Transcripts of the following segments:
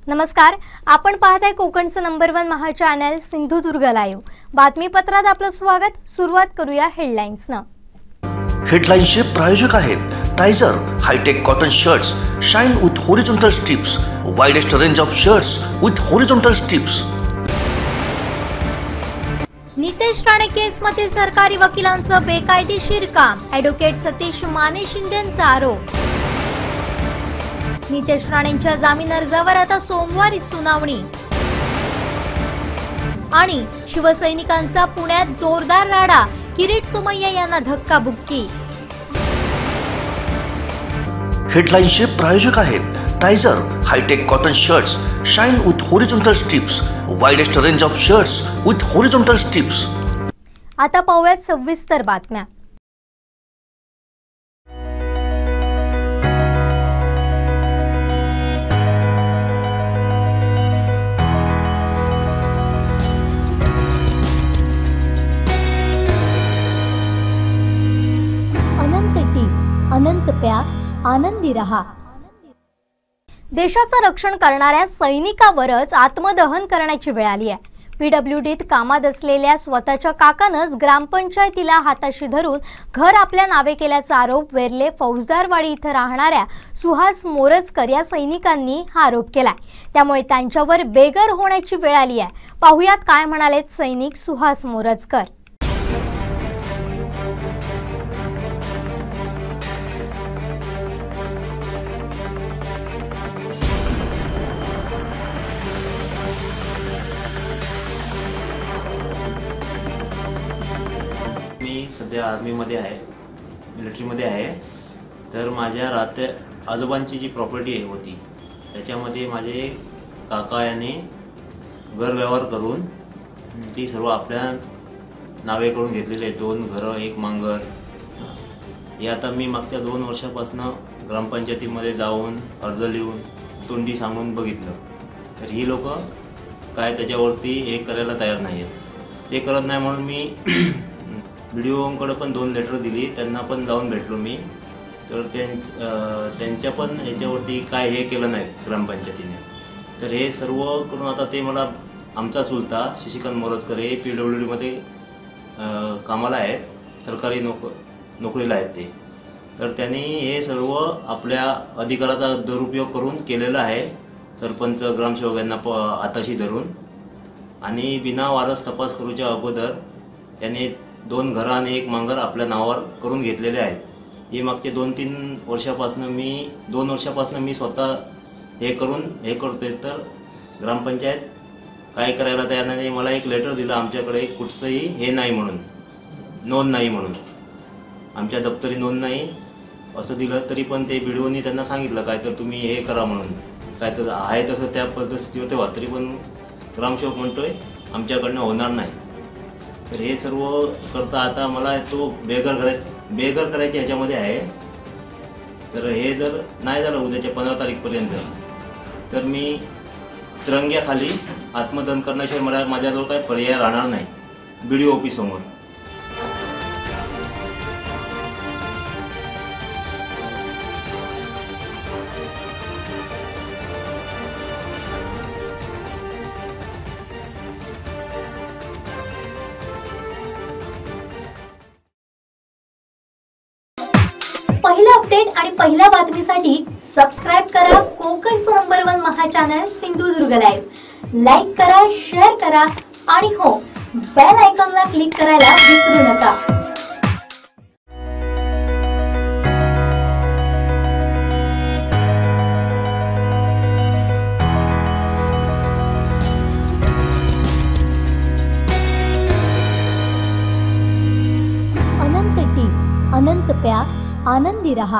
नमस्कार, आपण पाहताय कोकणचं number 1 Maha channel Sindhudurg live. बातमीपत्रात आपलं स्वागत। सुरुवात करूया हेडलाईन्सनं। हेडलाईन्सचे प्रायोजक आहेत Tyzer hitech cotton shirts, shine with horizontal stripes, widest range of shirts with horizontal stripes. Nitesh Rane केसमध्ये सरकारी वकिलांचं बेकायदेशीर काम, ॲडव्होकेट सतीश माने शिंदेंचा आरोप। नितेश राणेंच्या जामीन अर्जावर आता सोमवारी सुनावणी। आणि शिवसैनिकांचा पुण्यात जोरदार राडा, किरीट सोमय्या यांना धक्काबुक्की। हेडलाईन्सचे प्रायोजक आहेत Tyzer hitech cotton shirts, shine with horizontal stripes, widest range of shirts with horizontal stripes. आता पाहूयात सविस्तर बातम्या। अनंत प्या, आनंदी रहा। देशाचं रक्षण करणाऱ्या सैनिकावरच आत्मदहन करण्याची वेळ आली आहे। पीडब्ल्यूडीत कामात असलेल्या स्वतःच्या काकानंच ग्रामपंचायतीला हाताशी धरून घर आपल्या नावे केल्याचा आरोप वेर्ले फौजदारवाडी इथं राहणाऱ्या सुहास मोरजकर या सैनिकांनी हा आरोप केलाय। त्यामुळे त्यांच्यावर बेघर होण्याची वेळ आली आहे। पाहुयात काय म्हणालेत सैनिक सुहास मोरजकर। सध्या आर्मीमध्ये आहे, मिलिटरीमध्ये आहे। तर माझ्या आजोबांची जी प्रॉपर्टी होती त्याच्यामध्ये माझे काका यांनी गैरव्यवहार करून ती सर्व आपल्या नावे करून घेतलेले 2 घरं 1 मांगर। हे आता मी मागच्या 2 वर्षापासून ग्रामपंचायतीमध्ये जाऊन अर्ज लिहून तोंडी सांगून बघितलं, तर ही लोक काय त्याच्यावरती हे करायला तयार नाही आहेत। ते करत नाही म्हणून मी व्हिडिओकडे पण 2 लेटर दिली, त्यांना पण जाऊन भेटलो मी। तर त्यांच्या पण याच्यावरती काय हे केलं नाही ग्रामपंचायतीने। तर हे सर्व करून आता ते मला आमचा चुलता शशिकांत मोरजकर हे पीडब्ल्यूडीमध्ये कामाला आहेत, सरकारी नोकरीला आहेत ते। तर त्यांनी हे सर्व आपल्या अधिकाराचा दुरुपयोग करून केलेला आहे। सरपंच ग्रामसेवक यांना हाताशी धरून आणि बिना वारस तपास करूच्या अगोदर त्यांनी 2 घरं आणि 1 मांगर आपल्या नावावर करून घेतलेले आहेत। हे मागचे 2-3 वर्षापासून मी स्वतः हे करतोय। तर ग्रामपंचायत काय करायला तयार नाही। मला एक लेटर दिलं आमच्याकडे कुठचंही हे नाही म्हणून, नोंद नाही म्हणून, आमच्या दप्तरी नोंद नाही असं दिलं। तरी पण ते व्हिडिओनी त्यांना सांगितलं काय तर तुम्ही हे करा म्हणून, काय तर आहे तसं त्या पद्धतीवर तेव्हा, तरी पण ग्रामसेवक म्हणतोय आमच्याकडनं होणार नाही। तर हे सर्व करता आता मला तो बेघर करायचे ह्याच्यामध्ये आहे। तर हे जर नाही झालं उद्याच्या 15 तारीखपर्यंत तर मी तिरंग्याखाली आत्मदहन करण्याशिवाय माझ्याजवळ काही पर्याय राहणार नाही BDO ऑफिस समोर। पहिला अपडेट आणि पहिल्या बातमीसाठी सबस्क्राइब करा कोकणचं number 1 Maha channel Sindhudurg live. Like करा, शेअर करा आणि हो, बेल आयकॉनला क्लिक करायला विसरू नका। अनंत प्या, आनंदी रहा।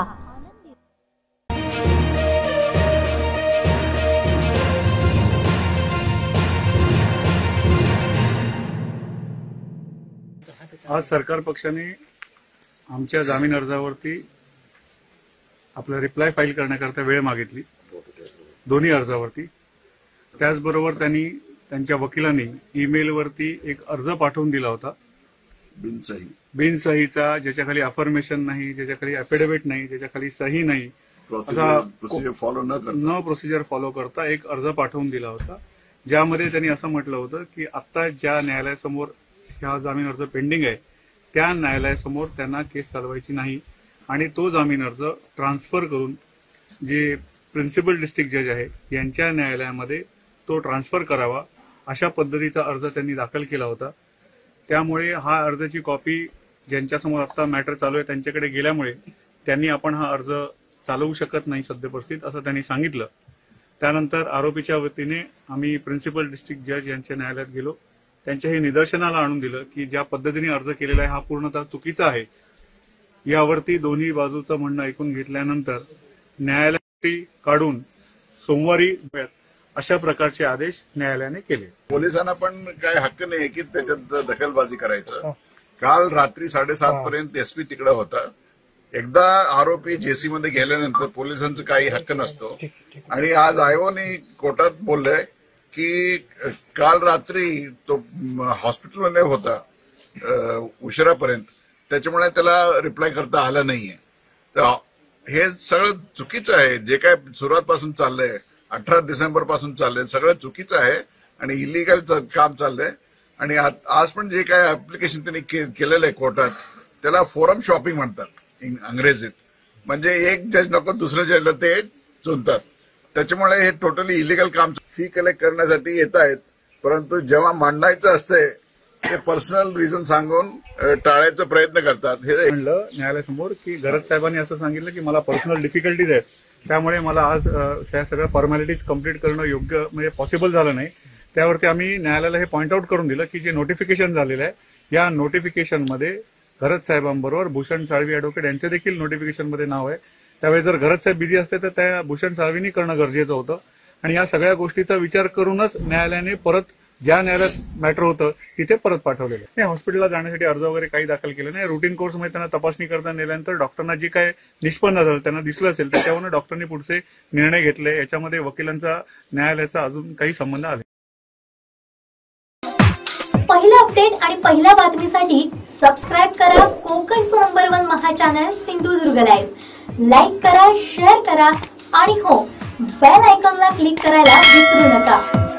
आज सरकार पक्षाने आमच्या जामीन अर्जावरती आपला रिप्लाय फाईल करण्याकरता वेळ मागितली, दोन्ही अर्जावरती। त्याचबरोबर त्यांनी त्यांच्या वकिलांनी ईमेलवरती एक अर्ज पाठवून दिला होता बिनसहीचा, ज्याच्याखाली अफर्मेशन नाही, ज्याच्याखाली अफिडेव्हिट नाही, ज्याच्याखाली सही नाही, प्रोसिजर फॉलो करता एक अर्ज पाठवून दिला होता, ज्यामध्ये त्यांनी असं म्हटलं होतं की आता ज्या न्यायालयासमोर हा जामीन अर्ज पेंडिंग आहे त्या न्यायालयासमोर त्यांना केस चालवायची नाही आणि तो जामीन अर्ज ट्रान्सफर करून जे प्रिन्सिपल डिस्ट्रिक्ट जज आहे यांच्या न्यायालयामध्ये तो ट्रान्सफर करावा, अशा पद्धतीचा अर्ज त्यांनी दाखल केला होता. त्यामुळे हा अर्जाची कॉपी ज्यांच्यासमोर आता मॅटर चालू आहे त्यांच्याकडे गेल्यामुळे त्यांनी आपण हा अर्ज चालवू शकत नाही सद्य परिस्थितीत असं त्यांनी सांगितलं. त्यानंतर आरोपीच्या वतीने आम्ही प्रिन्सिपल डिस्ट्रिक्ट जज यांच्या न्यायालयात गेलो. त्यांच्या हे निदर्शनाला आणून दिलं की ज्या पद्धतीने अर्ज केलेला आहे हा पूर्णतः चुकीचा आहे. यावरती दोन्ही बाजूचं म्हणणं ऐकून घेतल्यानंतर न्यायालयात काढून सोमवारी अशा प्रकारचे आदेश न्यायालयाने केले. पोलिसांना पण काय हक्क नाही की त्याच्यात दखलबाजी करायचं. काल रात्री 7:30 पर्यंत एसपी तिकडे होता. एकदा आरोपी जेसी मध्ये गेल्यानंतर पोलिसांचा काही हक्क नसतो. आणि आज आयोने कोर्टात बोललंय की काल रात्री तो हॉस्पिटलमध्ये होता उशिरापर्यंत, त्याच्यामुळे त्याला रिप्लाय करता आला नाहीये. तर हे सगळं चुकीचं आहे. जे काय सुरुवातपासून चाललंय 18 डिसेंबर पासून चाललंय सगळं चुकीचं आहे आणि इलिगल काम चाललंय. आणि आज पण जे काय ऍप्लिकेशन त्यांनी केलेलं आहे कोर्टात त्याला फोरम शॉपिंग म्हणतात इंग्रजीत. म्हणजे एक जज नको दुसऱ्या जजला ते चुनतात. त्याच्यामुळे हे टोटली इलिगल काम फी कलेक्ट करण्यासाठी येत आहेत, परंतु जेव्हा मांडायचं असते ते पर्सनल रिझन सांगून टाळायचा प्रयत्न करतात. हे म्हणलं न्यायालयासमोर की गरज साहेबांनी असं सांगितलं की मला पर्सनल डिफिकल्टीज आहेत, त्यामुळे मला आज या सगळ्या फॉर्मॅलिटीज कम्प्लीट करणं योग्य म्हणजे पॉसिबल झालं नाही. त्यावरती आम्ही न्यायालयाला हे पॉईंट आउट करून दिलं की जे नोटिफिकेशन झालेलं आहे या नोटिफिकेशनमध्ये गरज साहेबांबरोबर भूषण साळवी ऍडव्होकेट यांचे देखील नोटिफिकेशनमध्ये नाव आहे. त्यावेळी जर गरज साहेब बिझी असते तर त्या भूषण साळवींनी करणं गरजेचं होतं. आणि या सगळ्या गोष्टीचा विचार करूनच न्यायालयाने परत ज्या न्यायालयात मॅटर होतं तिथे परत पाठवलेलं आहे. हॉस्पिटलला जाण्यासाठी अर्ज वगैरे काही दाखल केले नाही. रुटीन कोर्समध्ये त्यांना तपासणी करता नेल्यानंतर डॉक्टरांना जे काय निष्पन्न झालं त्यांना दिसलं असेल त्याच्यावरून डॉक्टरांनी पुढचे निर्णय घेतले. याच्यामध्ये वकिलांचा न्यायालयाचा अजून काही संबंध आले. पहिला अपडेट आणि पहिल्या बातमीसाठी सबस्क्राईब करा कोकणचं number 1 Maha channel Sindhudurg live. Like करा, शेअर करा आणि हो, बेल आयकॉनला क्लिक करायला विसरू नका.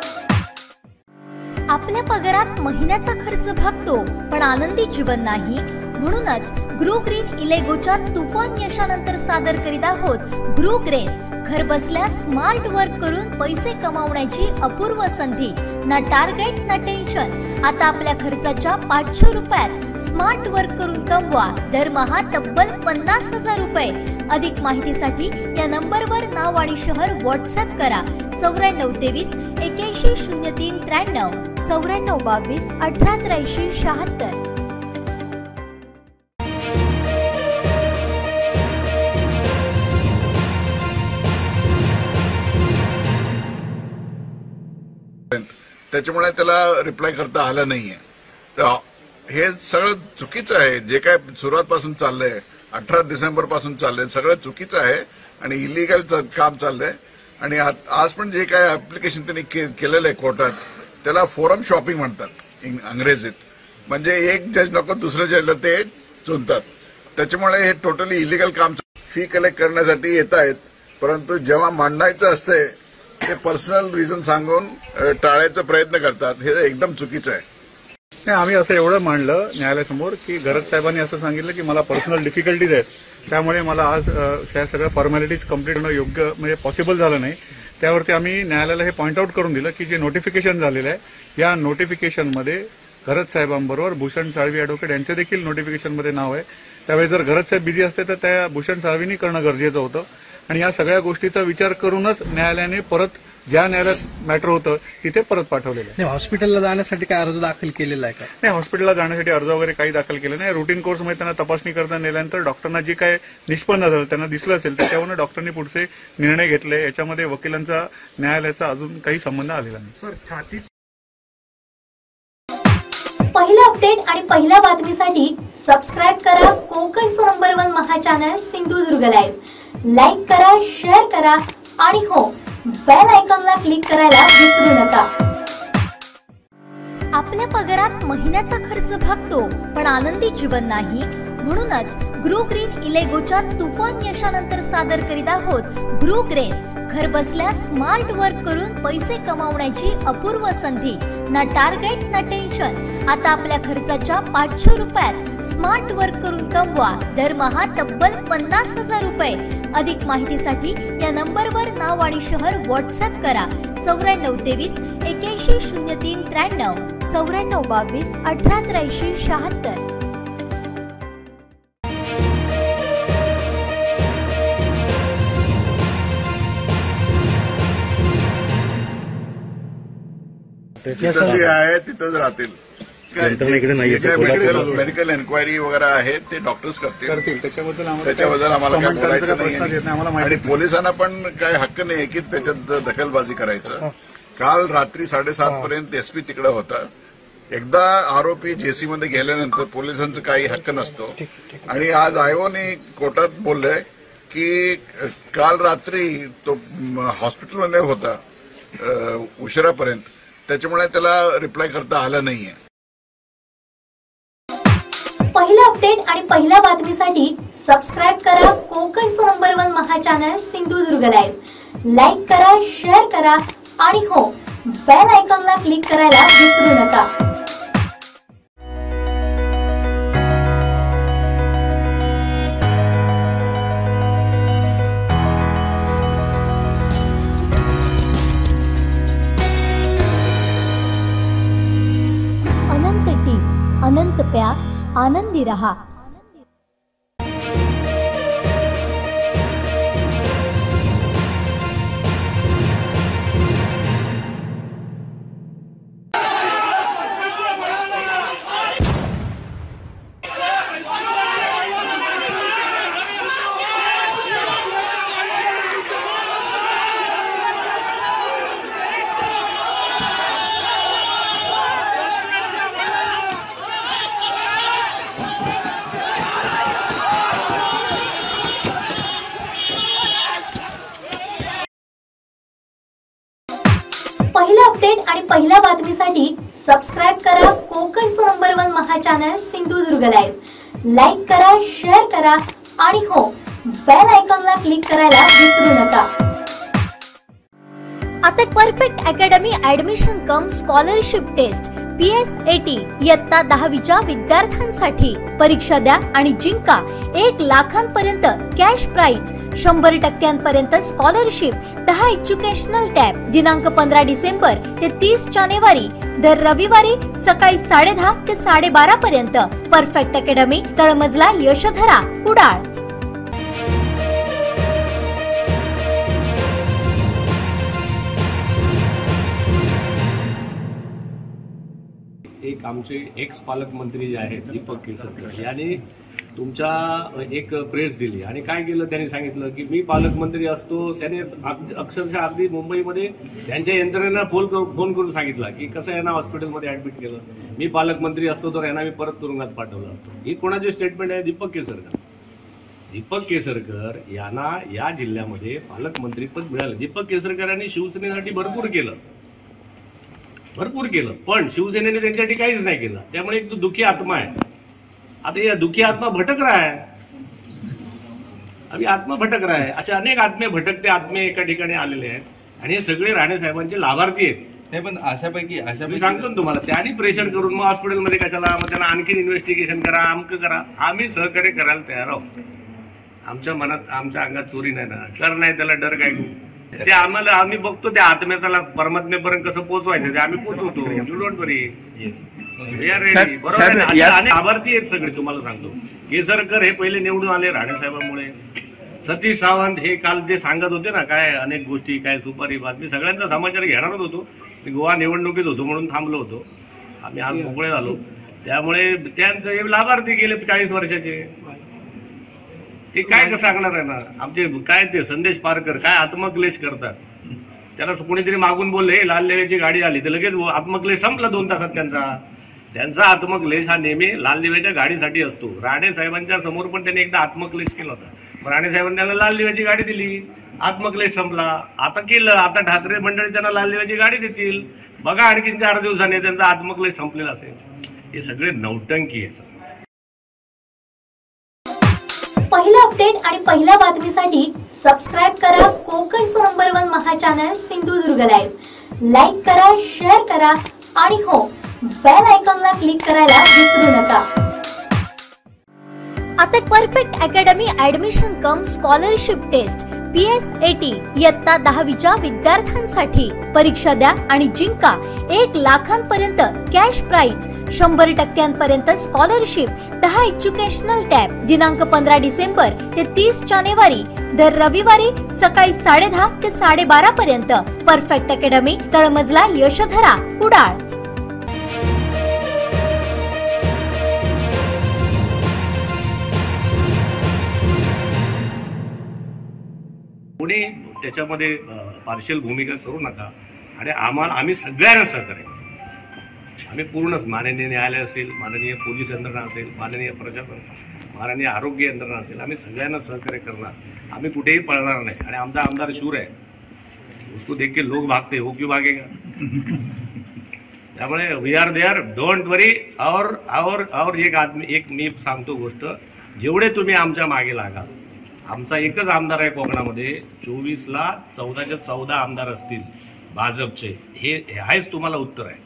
आपल्या पगारात महिन्याचा खर्च भागतो पण आनंदी जीवन नाही. म्हणूनच ग्रो ग्रीन इलेगोच्या तुफान यशानंतर सादर करीत आहोत ग्रो ग्रीन. घर बसल्या स्मार्ट वर्क करून पैसे कमावण्याची अपूर्व संधी. ना टार्गेट ना टेन्शन. आता आपल्या खर्चाच्या 500 रुपयात स्मार्ट वर्क करून कमवा दरमहा तब्बल 50,000 रुपये. अधिक माहितीसाठी या नंबरवर नाव आणि शहर व्हॉट्सअप करा 9423 810393 9422 188376. त्याच्यामुळे त्याला रिप्लाय करता आला नाहीये. तर हे सगळं चुकीचं आहे. जे काय सुरुवातपासून चाललंय 18 डिसेंबर पासून चाललंय सगळं चुकीचं आहे आणि इलिगल काम चाललंय. आणि आज पण जे काय ऍप्लिकेशन त्यांनी केलेलं आहे कोर्टात त्याला फोरम शॉपिंग म्हणतात इंग्रजीत. म्हणजे एक जज नको दुसऱ्या जजला ते चुनतात. त्याच्यामुळे हे टोटली इलिगल काम फी कलेक्ट करण्यासाठी येत आहेत, परंतु जेव्हा मांडायचं असते ते पर्सनल रिझन सांगून टाळायचा प्रयत्न करतात. हे एकदम चुकीचं आहे. नाही, आम्ही असं एवढं मांडलं न्यायालयासमोर की गरज साहेबांनी असं सांगितलं की मला पर्सनल डिफिकल्टीज आहेत, त्यामुळे मला आज या सगळ्या फॉर्मॅलिटीज कम्प्लीट करणं योग्य म्हणजे पॉसिबल झालं नाही. त्यावरती आम्ही न्यायालयाला हे पॉईंट आउट करून दिलं की जे नोटिफिकेशन झालेलं आहे या नोटिफिकेशनमध्ये गरज साहेबांबरोबर भूषण साळवी ऍडव्होकेट यांचे देखील नोटिफिकेशनमध्ये नाव आहे. त्यावेळी जर गरज साहेब बिझी असते तर त्या भूषण साळवींनी करणं गरजेचं होतं. आणि या सगळ्या गोष्टीचा विचार करूनच न्यायालयाने परत ज्या न्यायालयात मॅटर होतं तिथे परत पाठवलेलं आहे. हॉस्पिटलला जाण्यासाठी काय अर्ज दाखल केलेला आहे का? नाही, हॉस्पिटलला जाण्यासाठी अर्ज वगैरे काही दाखल केले नाही. रुटीन कोर्समध्ये त्यांना तपासणी करता नेल्यानंतर डॉक्टरांना जे काय निष्पन्न झालं त्यांना दिसलं असेल त्याच्यावरून डॉक्टरांनी पुढचे निर्णय घेतले. याच्यामध्ये वकिलांचा न्यायालयाचा अजून काही संबंध आलेला नाही. सर, छाती पहिला अपडेट आणि पहिल्या बातमीसाठी सबस्क्राईब करा कोकणचं number 1 Maha channel Sindhudurg live. Like करा, शेअर करा आणि हो, बेल आयकॉनला क्लिक करायला विसरू नका. आपल्या पगारात महिन्याचा खर्च भागतो पण आनंदी जीवन नाही. म्हणूनच ग्रो ग्रीन इलेगोच्या तुफान यशानंतर सादर करीत आहोत ग्रो ग्रीन. घर बसल्या स्मार्ट वर्क करून पैसे कमावण्याची अपूर्व संधी. ना टार्गेट ना टेन्शन. आता आपल्या खर्चाच्या 500 रुपयात स्मार्ट वर्क करून कमवा दरमहा तब्बल 50,000 रुपये. अधिक माहितीसाठी या नंबरवर नाव आणि शहर व्हॉट्सअप करा 9423 81 03 93 94 22 18 83 76. जिथं ते आहे तिथंच राहतील. मेडिकल एन्क्वायरी वगैरे आहेत ते डॉक्टर्स करतील. त्याच्याबद्दल आम्हाला काय बोलायचं नाही. आणि पोलिसांना पण काय हक्क नाही की त्याच्यात दखलबाजी करायचं. काल रात्री 7:30 पर्यंत एसपी तिकडे होता. एकदा आरोपी जेसी मध्ये गेल्यानंतर पोलिसांचा काही हक्क नसतो. आणि आज आयोने कोर्टात बोललंय की काल रात्री तो हॉस्पिटलमध्ये होता उशिरापर्यंत, त्याच्यामुळे त्याला रिप्लाय करता आलं नाहीये. पहिला अपडेट आणि पहिल्या बातमीसाठी सबस्क्राईब करा कोकणचं number 1 Maha channel Sindhudurg live. Like करा, शेअर करा आणि हो, बेल आयकॉनला क्लिक करायला विसरू नका. अनंत टी, अनंत प्या, आनंदी रहा. पहिला अपडेट आणि पहिल्या बातमीसाठी सबस्क्राईब करा कोकणचं number 1 Maha channel Sindhudurg live. Like करा, शेअर करा आणि हो, बेल आयकॉनला क्लिक करायला विसरू नका. आता perfect academy admission cum scholarship test PSAT इयत्ता 10वीच्या विद्यार्थ्यांसाठी परीक्षा द्या आणि जिंका 1 लाखांपर्यंत cash prize, 100% scholarship, 10 educational tab. दिनांक 15 डिसेंबर ते 30 जानेवारी दर रविवारी सकाळी 10:30 ते 12:30 पर्यंत. परफेक्ट अकॅडमी, तळमजला यशोधरा, कुडाळ. एक आमचे एक्स पालकमंत्री जे आहेत दीपक केसरकर यांनी तुमच्या एक प्रेस दिली आणि काय केलं त्यांनी सांगितलं की मी पालकमंत्री असतो. त्याने अक्षरशः अगदी मुंबईमध्ये त्यांच्या यंत्रणेला फोन करून सांगितलं की कसं यांना हॉस्पिटलमध्ये ऍडमिट केलं. मी पालकमंत्री असतो तर यांना मी परत तुरुंगात पाठवलं असतं. ही कोणाची स्टेटमेंट आहे? दीपक केसरकर. दीपक केसरकर यांना या जिल्ह्यामध्ये पालकमंत्रीपद मिळालं. दीपक केसरकर यांनी शिवसेनेसाठी भरपूर केलं, पण शिवसेनेने त्यांच्यासाठी काहीच नाही केलं. त्यामुळे एक तो दुःखी आत्मा आहे. आता या दुःखी आत्मा भटक रहा है, अभी आत्मा भटक रहा है. असे अनेक आत्मे भटकते आत्मे एका ठिकाणी आलेले आहेत आणि हे सगळे राणे साहेबांचे लाभार्थी आहेत. नाही, पण अशापैकी मी सांगतो ना तुम्हाला, त्यांनी प्रेशर करून मग हॉस्पिटलमध्ये कशाला, मग त्यांना आणखीन इन्व्हेस्टिगेशन करा, अमकं करा. आम्ही सहकार्य करायला तयार आहोत. आमच्या मनात, आमच्या अंगात चोरी नाही ना, डर नाही, त्याला डर काय. ते आम्हाला, आम्ही बघतो त्या आत्म्याला परमात्मेपर्यंत कसं पोहोचवायचं ते आम्ही पोहोचवतो. You don't worry, we are ready. बरोबर आहे. लाभार्थी आहेत सगळे. तुम्हाला सांगतो, केसरकर हे पहिले निवडून आले राणेसाहेबांमुळे. सतीश सावंत हे काल जे सांगत होते ना, काय अनेक गोष्टी, काय सुपारी बातमी, सगळ्यांचा समाचार घेणारच होतो. मी गोवा निवडणुकीत होतो म्हणून थांबलो होतो. आम्ही आज मोकळे झालो. त्यामुळे त्यांचं हे लाभार्थी गेले 40 वर्षाचे. ते काय सांगणार आहे ना. आमचे काय ते संदेश पारकर काय आत्मक्लेश करतात. त्याला कोणीतरी मागून बोलले लाल दिव्याची गाडी आली तर लगेच आत्मक्लेश संपला 2 तासात. त्यांचा आत्मक्लेश हा नेहमी लाल दिव्याच्या गाडीसाठी असतो. राणे साहेबांच्या समोर पण त्यांनी एकदा आत्मक्लेश केला होता. राणे साहेबांनी त्यांना लाल दिव्याची गाडी दिली, आत्मक्लेश संपला. आता केलं, आता ठाकरे मंडळी त्यांना लाल दिव्याची गाडी देतील. बघा आणखीन 4 दिवसांनी त्यांचा आत्मक्लेश संपलेला असेल. हे सगळे नौटंकी आहे. अपडेट आणि पहिल्या बातमीसाठी सबस्क्राइब करा कोकणचं number 1 Maha channel Sindhudurg live. Like करा, शेअर करा आणि हो, बेल आयकॉनला क्लिक करायला विसरू नका. आता perfect academy admission cum scholarship test PSAT इयत्ता 10वीच्या विद्यार्थ्यांसाठी परीक्षा द्या आणि जिंका 1 लाखांपर्यंत cash prize, 100% scholarship, 10 educational tab. दिनांक 15 डिसेंबर ते 30 जानेवारी दर रविवारी सकाळी 10:30 ते 12:30 पर्यंत. परफेक्ट अकॅडमी, तळमजला, यशोधरा, कुडाळ. पुढे त्याच्यामध्ये पार्शियल भूमिका करू नका आणि आम्ही सगळ्यांना सहकार्य, आम्ही पूर्णच माननीय न्यायालय असेल, माननीय पोलीस यंत्रणा असेल, माननीय प्रशासन, माननीय आरोग्य यंत्रणा असेल, आम्ही सगळ्यांना सहकार्य करणार. आम्ही कुठेही पळणार नाही आणि आमचा आमदार शूर आहे, उसको देख के लोग भागते, हो क्यों भागेगा. त्यामुळे we are there, don't worry. और एक मी सांगतो गोष्ट, जेवढे तुम्ही आमच्या मागे लागाल, आमचा एकच आमदार आहे कोकणामध्ये, 24ला 14च्या 14 आमदार असतील भाजपचे. हे आहेच तुम्हाला उत्तर आहे.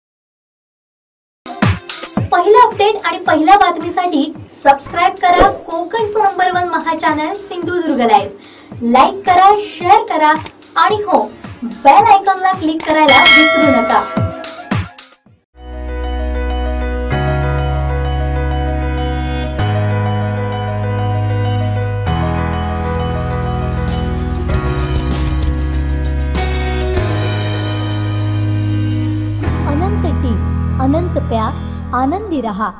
पहिला अपडेट आणि पहिल्या बातमीसाठी सबस्क्राइब करा कोकणचं number 1 Maha channel Sindhudurg live. Like करा, शेअर करा आणि हो, बेल आयकॉनला क्लिक करायला विसरू नका. अनंत प्या, आनंदी रहा.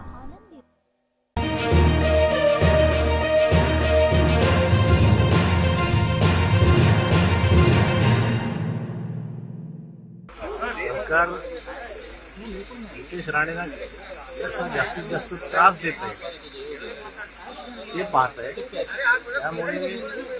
सरकार नितेश राणेंना जास्तीत जास्त त्रास देत आहे ते पाहत आहे. त्यामुळे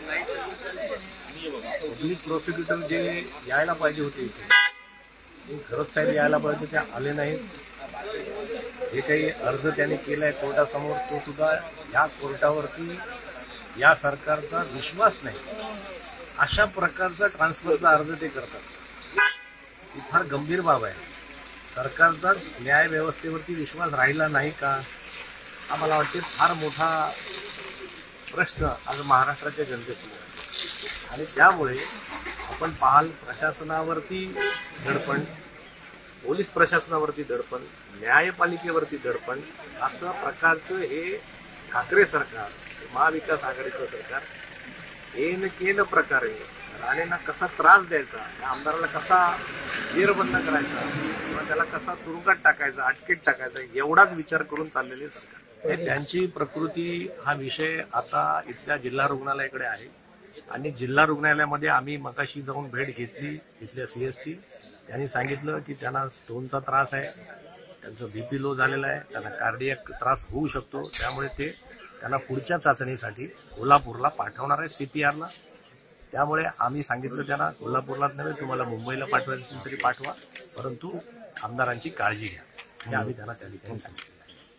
पब्लिक प्रोसिक्युटर जे यायला पाहिजे होते इथे, खरंच साहेब यायला पाहिजे, ते आले नाहीत. जे काही अर्ज त्यांनी केलाय कोर्टासमोर, तो सुद्धा या कोर्टावरती या सरकारचा विश्वास नाही अशा प्रकारचा ट्रान्सफरचा अर्ज ते करतात. ही फार गंभीर बाब आहे. सरकारचा न्याय व्यवस्थेवरती विश्वास राहिला नाही का, हा मला वाटते फार मोठा प्रश्न आज महाराष्ट्राच्या जनतेसमोर आहे. आणि त्यामुळे आपण पाहाल, प्रशासनावरती दडपण, पोलीस प्रशासनावरती दडपण, न्यायपालिकेवरती दडपण, असं प्रकारचं हे ठाकरे सरकार, महाविकास आघाडीचं सरकार केलं प्रकारे राणेंना कसा त्रास द्यायचा, या आमदाराला कसा जेरबंद करायचा किंवा त्याला कसा तुरुंगात टाकायचा, अटकेत टाकायचा, एवढाच विचार करून चाललेले सरकार. त्यांची प्रकृती हा विषय आता इथल्या जिल्हा रुग्णालयाकडे आहे आणि जिल्हा रुग्णालयामध्ये आम्ही मगाशी जाऊन भेट घेतली इथल्या CSची. त्यांनी सांगितलं की त्यांना स्टोनचा त्रास आहे, त्यांचं BP लो झालेला आहे, त्यांना कार्डियक त्रास होऊ शकतो. त्यामुळे ते त्यांना पुढच्या चाचणीसाठी कोल्हापूरला पाठवणार आहे, CPRला. त्यामुळे आम्ही सांगितलं त्यांना, कोल्हापूरलाच नव्हे, तुम्हाला मुंबईला पाठवायचं तरी पाठवा, परंतु आमदारांची काळजी घ्या, हे आम्ही त्यांना त्या ठिकाणी सांगितलं.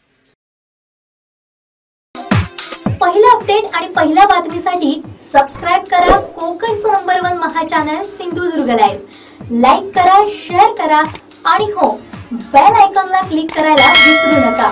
पहिला अपडेट आणि पहिल्या बातमीसाठी सबस्क्राइब करा कोकणचं number 1 Maha channel Sindhudurg live. Like करा, शेअर करा आणि हो, बेल आयकॉनला क्लिक करायला विसरू नका.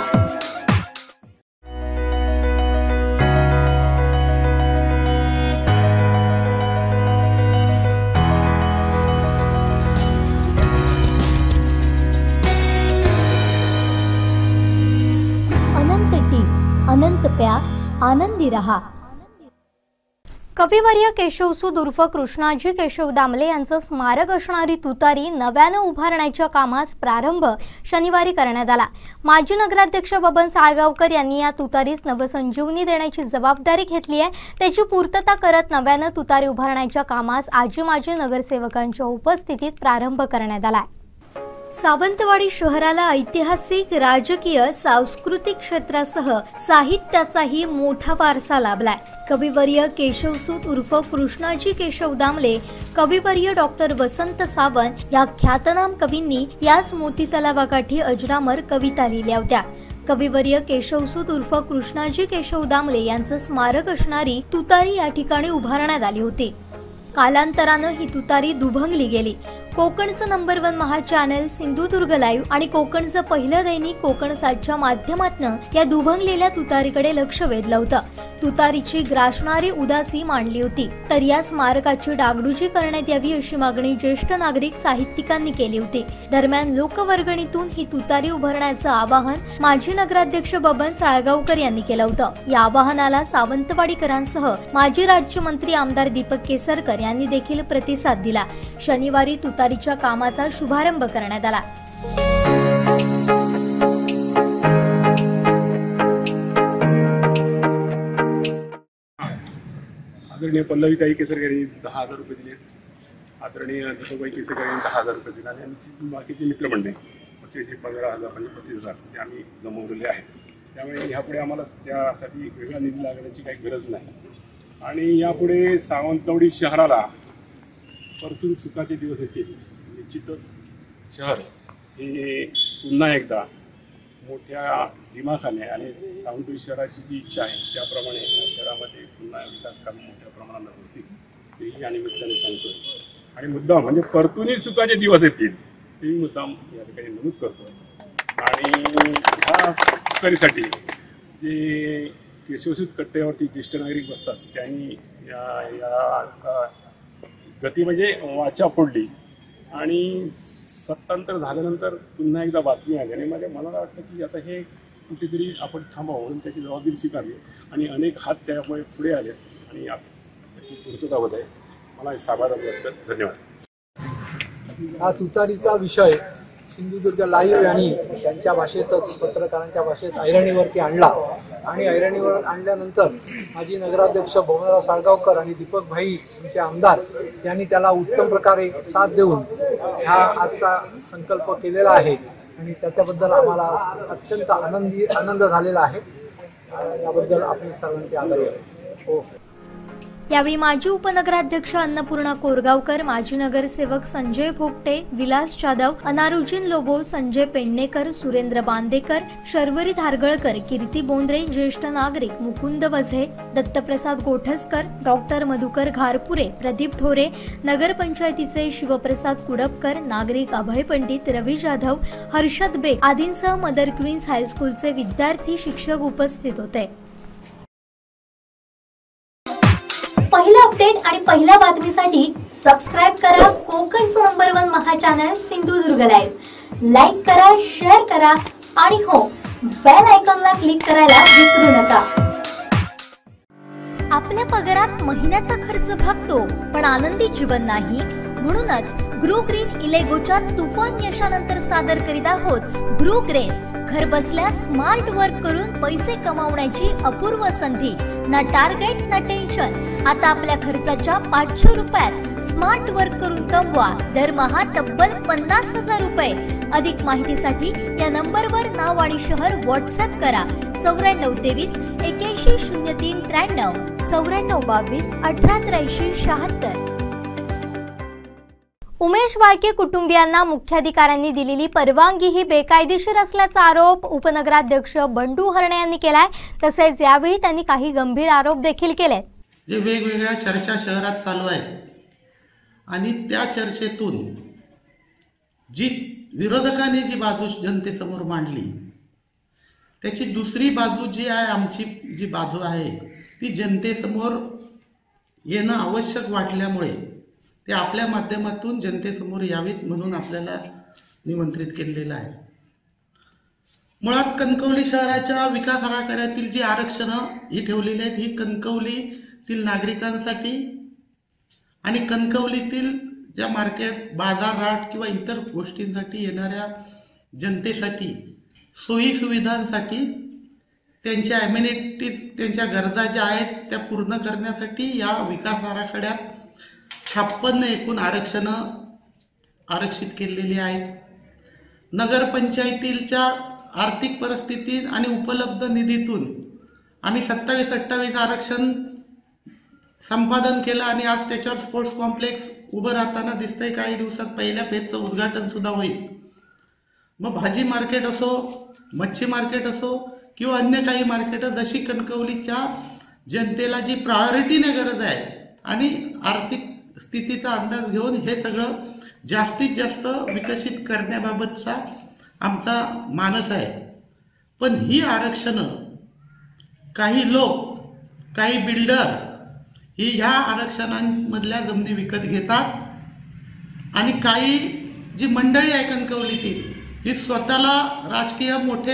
अनंत प्या, आनंदी रहा. कविवर्य केशवसूद उर्फ कृष्णाजी केशव दामले यांचं स्मारक असणारी तुतारी नव्यानं उभारण्याच्या कामास प्रारंभ शनिवारी करण्यात आला. माजी नगराध्यक्ष बबन साळगावकर यांनी या तुतारीस नवसंजीवनी देण्याची जबाबदारी घेतली आहे. त्याची पूर्तता करत नव्यानं तुतारी उभारण्याच्या कामास आजी माजी नगरसेवकांच्या उपस्थितीत प्रारंभ करण्यात आला. सावंतवाडी शहराला ऐतिहासिक, राजकीय, सांस्कृतिक क्षेत्रासह साहित्याचाही मोठा वारसा लाभलाय. कविवर्य केशवसूद उर्फ कृष्णाजी केशव दामले, कविवर्य डॉक्टर वसंत सावंत या ख्यातनाम कवींनी याच मोती तलावाकाठी अजरामर कविता लिहिल्या होत्या. कविवर्य केशवसूत उर्फ कृष्णाजी केशव दामले यांचं स्मारक असणारी तुतारी या ठिकाणी उभारण्यात आली होती. कालांतरानं ही तुतारी दुभंगली गेली. कोकणचं number 1 Maha channel Sindhudurg live आणि कोकणचं पहिलं दैनिक कोकणसादच्या माध्यमातून या दुभंगलेल्या तुतारीकडे लक्ष वेधलं होतं. तुतारीची ग्रासणारी उदासी मांडली होती. तर या स्मारकाची डागडुजी करण्यात यावी अशी मागणी ज्येष्ठ नागरिक साहित्यिकांनी केली होती. दरम्यान लोकवर्गणीतून ही तुतारी उभारण्याचं आवाहन माजी नगराध्यक्ष बबन साळगावकर यांनी केलं होतं. या आवाहनाला सावंतवाडीकरांसह माजी राज्यमंत्री आमदार दीपक केसरकर यांनी देखील प्रतिसाद दिला. शनिवारी तुतारीच्या कामाचा शुभारंभ करण्यात आला. आदरणीय पल्लवीताई केसरकर यांनी 10,000 रुपये दिले. आदरणीय दीपकबाई केसरकर यांनी 10,000 रुपये दिले आणि आमची बाकीचे मित्रमंडळी प्रत्येकी 15,000 म्हणजे 35,000 ते आम्ही जमवलेले आहेत. त्यामुळे यापुढे आम्हाला त्यासाठी वेगळा निधी लागण्याची काही गरज नाही. आणि यापुढे सावंतवाडी शहराला परतून सुखाचे दिवस येतील. निश्चितच शहर हे पुन्हा एकदा मोठ्या दिमाखाने आणि सावंतवाडी शहराची जी इच्छा आहे त्याप्रमाणे या शहरामध्ये पुन्हा विकास कामे मोठ्या प्रमाणात होतील तेही या निमित्ताने सांगतोय. आणि मुद्दाम म्हणजे परतूनही सुखाचे दिवस येतील तेही मुद्दाम या ठिकाणी नमूद करतो. आणि ह्या तुतारीसाठी जे केशवसूत कट्ट्यावरती ज्येष्ठ नागरिक बसतात त्यांनी या गती म्हणजे वाचा फोडली आणि सत्तांतर झाल्यानंतर पुन्हा एकदा बातमी आली आणि मला वाटतं की आता हे कुठेतरी आपण थांबावं म्हणून त्याची जबाबदारी स्वीकारली आणि अनेक हात त्यामुळे पुढे आले आणि त्याची पूर्तता होत आहे. मला हे साबाबद्दल धन्यवाद. हा तुतारीचा विषय सिंधुदुर्ग लाईव्ह यांनी त्यांच्या भाषेतच पत्रकारांच्या भाषेत ऐरणीवरती आणला आणि ऐरणीवर आणल्यानंतर माजी नगराध्यक्ष बबनराव साळगावकर आणि दीपक भाई यांचे आमदार यांनी त्याला उत्तम प्रकारे साथ देऊन हा आजचा संकल्प केलेला आहे आणि त्याच्याबद्दल आम्हाला अत्यंत आनंद झालेला आहे. याबद्दल आपण सर्वांचे आभारी आहोत. हो. यावेळी माजी उपनगराध्यक्ष अन्नपूर्णा कोरगावकर, माजी नगरसेवक संजय भोगटे, विलास जाधव, अनारुजीन लोबो, संजय पेडणेकर, सुरेंद्र बांदेकर, शर्वरी धारगळकर, कीर्ती बोंद्रे, ज्येष्ठ नागरिक मुकुंद वझे, दत्तप्रसाद गोठसकर, डॉक्टर मधुकर घारपुरे, प्रदीप ठोरे, नगरपंचायतीचे शिवप्रसाद कुडपकर, नागरिक अभय पंडित, रवी जाधव, हर्षद बेग आदींसह मदर क्वीन्स हायस्कूलचे विद्यार्थी, शिक्षक उपस्थित होते. पहिला अपडेट आणि पहिल्या बातमीसाठी सबस्क्राइब करा कोकणचं number 1 Maha channel Sindhudurg live. Like करा, शेअर करा आणि हो, बेल आयकॉनला क्लिक करायला विसरू नका. आपल्या पगारात महिन्याचा खर्च भागतो पण आनंदी जीवन नाही. म्हणूनच ग्रो ग्रीन इलेगोच्या तुफान यशानंतर सादर करीत आहोत ग्रो ग्रीन. घर बसल्या स्मार्ट वर्क करून पैसे कमावण्याची अपूर्व संधी. ना टार्गेट ना टेन्शन. आता आपल्या खर्चाच्या 500 रुपयात स्मार्ट वर्क करून कमवा दरमहा तब्बल 50,000 रुपये. अधिक माहितीसाठी या नंबरवर नाव आणि शहर व्हॉट्सअप करा. 9423 81 03 93 9422 1883 76. उमेश वाळके कुटुंबियांना मुख्याधिकाऱ्यांनी दिलेली परवानगी ही बेकायदेशीर असल्याचा आरोप उपनगराध्यक्ष बंडू हरणे यांनी केलाय. तसेच यावेळी त्यांनी काही गंभीर आरोप देखील केले. जे वेगवेगळ्या चर्चा शहरात चालू आहेत आणि त्या चर्चेतून जी विरोधकांनी जी बाजू जनतेसमोर मांडली त्याची दुसरी बाजू जी आहे, आमची जी बाजू आहे ती जनतेसमोर येणं आवश्यक वाटल्यामुळे ते आपल्या माध्यमातून जनतेसमोर यावीत म्हणून आपल्याला निमंत्रित केलेलं आहे. मुळात कणकवली शहराच्या विकास आराखड्यातील जी आरक्षणं ही ठेवलेली आहेत ही कणकवलीतील नागरिकांसाठी आणि कणकवलीतील ज्या मार्केट बाजारहाट किंवा इतर गोष्टींसाठी येणाऱ्या जनतेसाठी सोयी सुविधांसाठी त्यांच्या ॲम्युनिटीज त्यांच्या गरजा ज्या आहेत त्या पूर्ण करण्यासाठी या विकास आराखड्यात 56 एकूण आरक्षणं आरक्षित केलेली आहेत. नगरपंचायतीच्या आर्थिक परिस्थिती आणि उपलब्ध निधीतून आम्ही 27-28 आरक्षण संपादन केलं आणि आज त्याच्यावर स्पोर्ट्स कॉम्प्लेक्स उभं राहताना दिसतंय. काही दिवसात पहिल्या फेजचं उद्घाटन सुद्धा होईल. मग भाजी मार्केट असो, मच्छी मार्केट असो किंवा अन्य काही मार्केट, जशी कणकवलीच्या जनतेला जी प्रायोरिटीने गरज आहे आणि आर्थिक स्थितीचा अंदाज घेऊन हे सगळं जास्तीत जास्त विकसित करण्याबाबतचा आमचा मानस आहे. पण ही आरक्षणं काही लोक, काही बिल्डर ही ह्या आरक्षणांमधल्या जमिनी विकत घेतात आणि काही जी मंडळी आहे कणकवलीतील ही स्वतःला राजकीय मोठे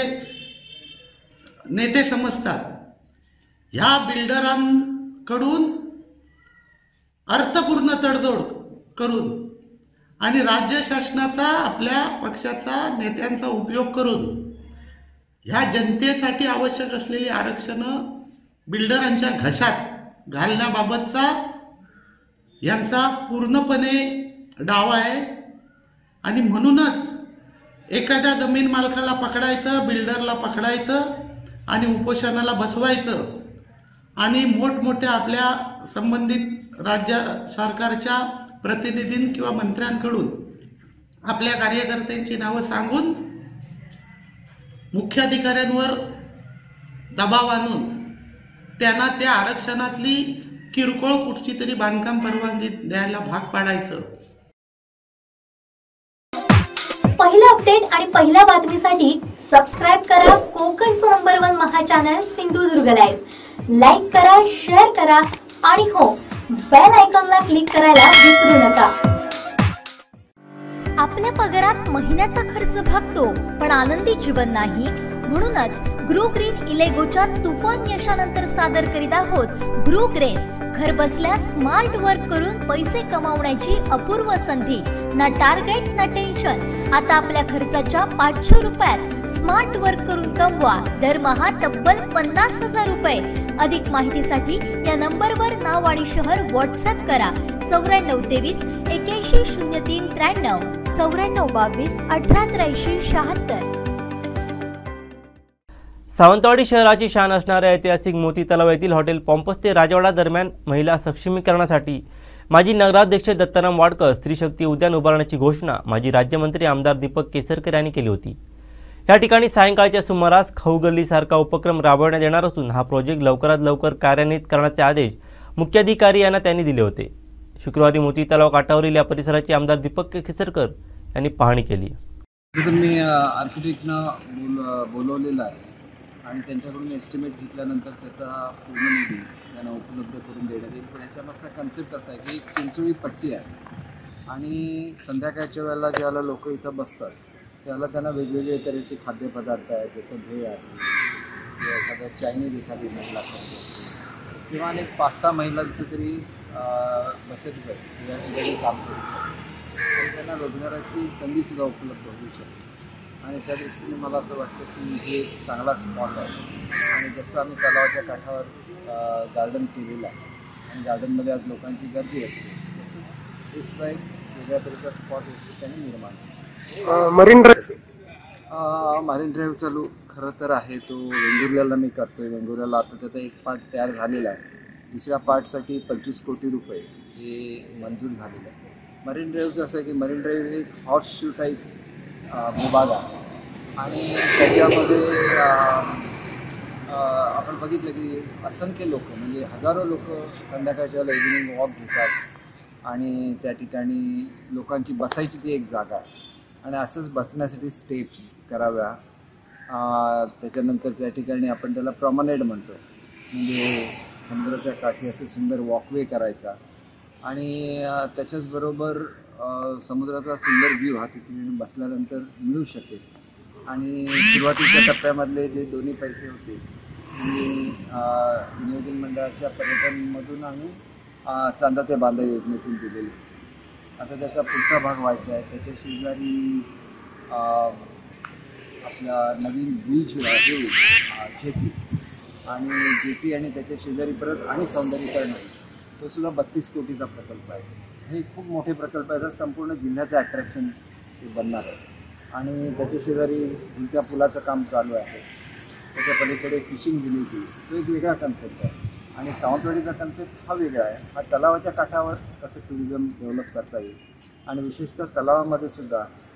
नेते समजतात. ह्या बिल्डरांकडून अर्थपूर्ण तडजोड करून आणि राज्य शासनाचा, आपल्या पक्षाचा, नेत्यांचा उपयोग करून ह्या जनतेसाठी आवश्यक असलेली आरक्षणं बिल्डरांच्या घशात घालण्याबाबतचा यांचा पूर्णपणे डाव आहे. आणि म्हणूनच एखाद्या जमीन मालकाला पकडायचं, बिल्डरला पकडायचं आणि उपोषणाला बसवायचं आणि मोठमोठ्या आपल्या संबंधित राज्य सरकारच्या प्रतिनिधीं किंवा मंत्र्यांकडून आपल्या कार्यकर्त्यांची नावं सांगून मुख्याधिकाऱ्यांवर दबाव आणून त्यांना त्या आरक्षणातली किरकोळ कुठची तरी बांधकाम परवानगी द्यायला भाग पाडायचं. पहिला अपडेट आणि पहिल्या बातमीसाठी सबस्क्राइब करा कोकणचं number 1 Maha channel Sindhudurg live. Like करा, शेअर करा आणि हो, बेल आयकॉनला क्लिक करायला विसरू नका. आपल्या पगारात महिन्याचा खर्च भागतो पण आनंदी जीवन नाही. म्हणूनच ग्रो ग्रीन इलेगोच्या तुफान यशानंतर सादर करीत आहोत ग्रो ग्रीन. घर बसल्या स्मार्ट वर्क करून पैसे कमावण्याची अपूर्व संधी. ना टार्गेट ना टेन्शन. आता आपल्या खर्चाच्या 500 रुपयात स्मार्ट वर्क करून कमवा दरमहा तब्बल 50,000 रुपये. अधिक माहितीसाठी या नंबरवर नाव आणि शहर व्हॉट्सअप करा. 9423 81 03 93 9422 1883 76. सावंतवाडी शहराची शान असणाऱ्या ऐतिहासिक मोती तलाव येथील हॉटेल पॉम्पस ते राजवाडा दरम्यान महिला सक्षमीकरणासाठी माजी नगराध्यक्ष दत्ताराम वाडकर स्त्री शक्ती उद्यान उभारण्याची घोषणा माजी राज्यमंत्री आमदार दीपक केसरकर यांनी केली होती. या ठिकाणी सायंकाळच्या सुमारास खाऊ गल्लीसारखा उपक्रम राबवण्यात येणार असून हा प्रोजेक्ट लवकरात लवकर कार्यान्वित करण्याचे आदेश मुख्याधिकारी यांना त्यांनी दिले होते. शुक्रवारी मोती तलाव काठावरील या परिसराची आमदार दीपक केसरकर यांनी पाहणी केली. मी आर्किटेक्टनं बोलवलेलं आहे आणि त्यांच्याकडून एस्टिमेट घेतल्यानंतर त्याचा पूर्ण निधी त्यांना उपलब्ध करून देण्यात येईल. पण याच्यामागचा कन्सेप्ट असा आहे की चिंचोळी पट्टी आहे आणि संध्याकाळच्या वेळेला ज्यावेळेला लोक इथं बसतात त्यावेळेला त्यांना वेगवेगळे तऱ्हेचे खाद्यपदार्थ आहेत, जसं भेळ आहे किंवा एखाद्या चायनीज एखादी महिला करते किंवा अनेक 5-6 महिलांचं तरी बचत गट या ठिकाणी काम करू शकतो आणि त्यांना रोजगाराची संधीसुद्धा उपलब्ध होऊ शकते. आणि त्या दृष्टीने मला असं वाटतं की हे चांगला स्पॉट आहे. आणि जसं आम्ही तलावाच्या काठावर गार्डन केलेलं आहे आणि गार्डनमध्ये आज लोकांची गर्दी असते, तसंच हे सुद्धा एक वेगळ्या तऱ्हेचा स्पॉट एक ठिकाणी निर्माण होतो. मरीन ड्राईव्ह चालू खरं तर आहे तो वेंगुर्ल्याला मी करतो आहे. वेंगुर्ल्याला आता त्याचा एक पार्ट तयार झालेला आहे. दुसऱ्या पार्टसाठी 25 कोटी रुपये हे मंजूर झालेलं आहे. मरीन ड्राईव्हचं असं आहे की मरीन ड्राईव्ह हे एक हॉर्स शू टाईप विभाग आहे आणि त्याच्यामध्ये आपण बघितलं की असंख्य लोक म्हणजे हजारो लोक संध्याकाळच्या वेळेला इव्हिनिंग वॉक घेतात आणि त्या ठिकाणी लोकांची बसायची ती एक जागा आहे आणि असंच बसण्यासाठी स्टेप्स कराव्या. त्याच्यानंतर त्या ठिकाणी आपण त्याला प्रॉमनेड म्हणतो, म्हणजे समुद्राच्या काठी असं सुंदर वॉकवे करायचा आणि त्याच्याचबरोबर समुद्राचा सुंदर व्ह्यू हा तिथे बसल्यानंतर मिळू शकेल. आणि सुरुवातीच्या टप्प्यामधले जे दोन्ही पैसे होते ते नियोजन मंडळाच्या पर्यटनमधून आणि चांदा ते बांधा योजनेतून दिलेले. आता त्याचा पुढचा भाग व्हायचा आहे. त्याच्या शेजारी आपला नवीन ब्रिज होईल जेटी आणि जेटी आणि त्याच्या शेजारी परत आणि सौंदर्यीकरण होईल. तो सुद्धा 32 कोटीचा प्रकल्प आहे. हे खूप मोठे प्रकल्प आहेत. संपूर्ण जिल्ह्याचं अट्रॅक्शन ते बनणार आहे. आणि त्याच्या शेजारी झुलत्या पुलाचं काम चालू आहे. त्याच्या पलीकडे फिशिंग विलेज तो एक वेगळा कन्सेप्ट आहे आणि सावंतवाडीचा कन्सेप्ट हा वेगळा आहे. हा तलावाच्या काठावर कसं टुरिझम डेव्हलप करता येईल आणि विशेषतः तलावामध्ये सुद्धा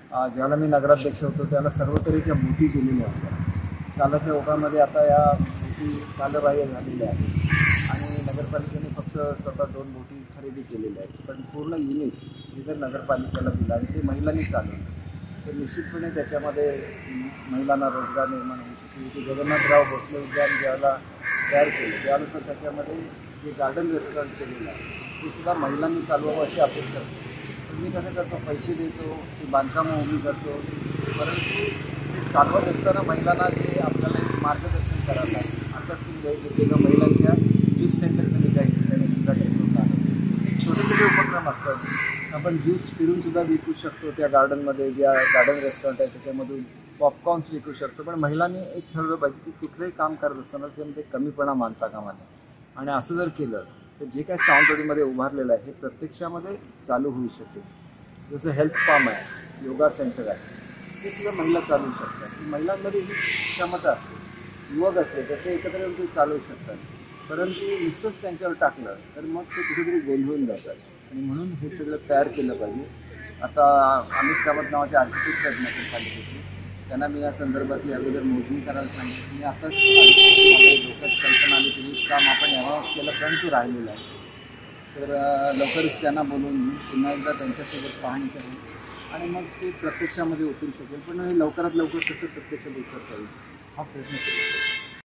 ज्याला मी नगराध्यक्ष होतो त्याला सर्वतरीच्या बोटी दिलेल्या होत्या. कालाच्या ओघामध्ये आता या बोटी कालबाह्य झालेल्या आहेत आणि नगरपालिकेने फक्त स्वतः 2 बोटी खरेदी केलेल्या आहेत. पण पूर्ण युनिट हे जर नगरपालिकेला दिलं आणि ते महिलांनी चालवलं तर निश्चितपणे त्याच्यामध्ये महिलांना रोजगार निर्माण होऊ शकतो. ते जगन्नाथराव भोसले उद्यान ज्याला तयार केलं त्यानुसार त्याच्यामध्ये जे गार्डन रेस्टॉरंट केलेलं आहे ते सुद्धा महिलांनी चालवावं अशी अपेक्षा असते. मी कसं करतो, पैसे देतो, ती बांधकामं उभी करतो, परंतु ते चालवत असताना महिलांना जे आपल्याला मार्गदर्शन करायला लागतं. आता वेगवेगळ्या महिलांच्या ज्यूस सेंटरचं मी काही ठिकाणी उद्घाटन करतो आहे. एक छोटे छोटे उपक्रम असतात. आपण ज्यूस फिरूनसुद्धा विकू शकतो. त्या गार्डनमध्ये ज्या गार्डन रेस्टॉरंट आहे त्याच्यामधून पॉपकॉर्न्स विकू शकतो. पण महिलांनी एक ठरवलं पाहिजे की कुठलंही काम करत असताना त्यामध्ये कमीपणा मानता कामा नये. आणि असं जर केलं तर जे काही सावंतवाडीमध्ये उभारलेलं आहे हे प्रत्यक्षामध्ये चालू होऊ शकेल. जसं हेल्थ फार्म आहे, योगा सेंटर आहे, ते सुद्धा महिला चालवू शकतात. महिलांमध्ये ही क्षमता असते, युवक असले तर ते एकत्र येऊन ते चालवू शकतात. परंतु नुसतंच त्यांच्यावर टाकलं तर मग ते कुठेतरी गोंधळून जातात. आणि म्हणून हे सगळं तयार केलं पाहिजे. आता अमित कामत नावाचे आर्किटेक्ट आहेत नगरपालिकेचे, त्यांना मी या संदर्भातली अगोदर मोजणी करायला सांगितली. मी आताच डोक्यात कल्पना आली की काम आपण यावाच केलं परंतु राहिलेलं आहे. तर लवकरच त्यांना बोलवून मी पुन्हा एकदा त्यांच्यासोबत पाहणी करेन आणि मग ते प्रत्यक्षामध्ये उतरू शकेल. पण हे लवकरात लवकर कसं प्रत्यक्षात उतरता येईल हा प्रयत्न केला.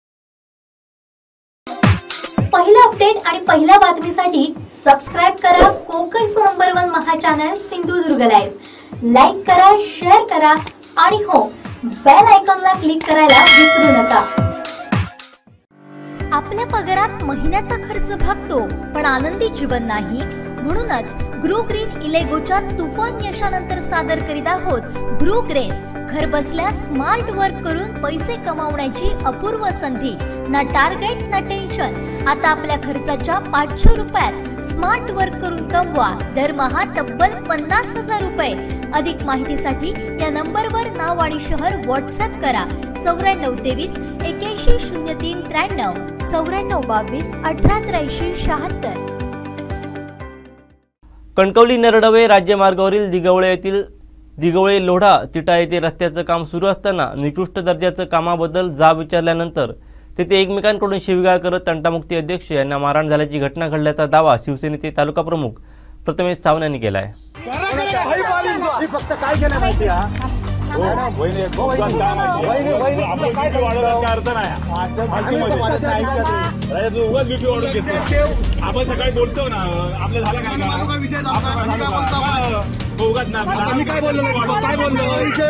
पहिला अपडेट आणि पहिल्या बातमीसाठी सबस्क्राईब करा कोकणचं number 1 Maha channel Sindhudurg live. Like करा, शेअर करा आणि हो, बेल आयकॉनला क्लिक करायला विसरू नका. आपल्या पगारात महिन्याचा खर्च भागतो पण आनंदी जीवन नाही. म्हणूनच ग्रो ग्रीन इलेगोच्या तुफान यशानंतर सादर करीत आहोत ग्रो ग्रीन. घर बसल्या स्मार्ट वर्क करून पैसे कमावण्याची अपूर्व संधी. ना टार्गेट ना टेन्शन. आता आपल्या खर्चाच्या 500 रुपयात स्मार्ट वर्क करून कमवा दरमहा तब्बल 50,000 रुपये. अधिक माहितीसाठी या नंबरवर नाव आणि शहर व्हॉट्सअप करा 9423 81 03 93 9422 18 83 76. कणकवली नरडवे राज्यमार्गावरील दिगवळे लोढा तिटा येथे रस्त्याचं काम सुरू असताना निकृष्ट दर्जाचं कामाबद्दल जाब विचारल्यानंतर तेथे एकमेकांकडून शिवीगाळ करत तंटामुक्ती अध्यक्ष यांना मारहाण झाल्याची घटना घडल्याचा दावा शिवसेनेचे तालुका प्रमुख प्रथमेश सावंत यांनी केला आहे. फक्त काय केलं माहिती आपण सकाळी बोलतो ना आपल्या झाला आम्ही काय बोललो काय बोललो विषय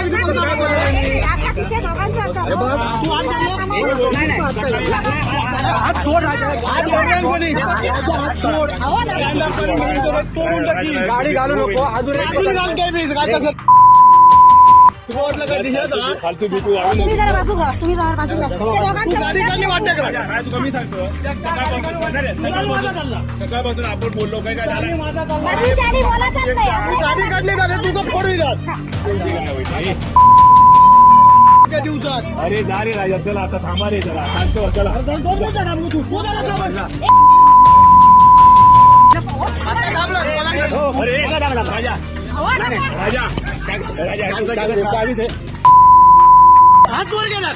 गाडी घालू नको अजून फालतू बिटू सकाळपासून आपण बोललो काय काय गाडी काढली का तू का फोडू दिवसात. अरे जा रे राजा चला आता थांबा रे जरा सांगतो चला राजा राजा हात वर गेला